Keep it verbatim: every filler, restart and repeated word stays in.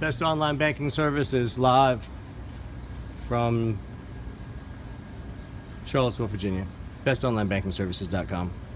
Best online banking services live from Charlottesville, Virginia. best online banking services dot com.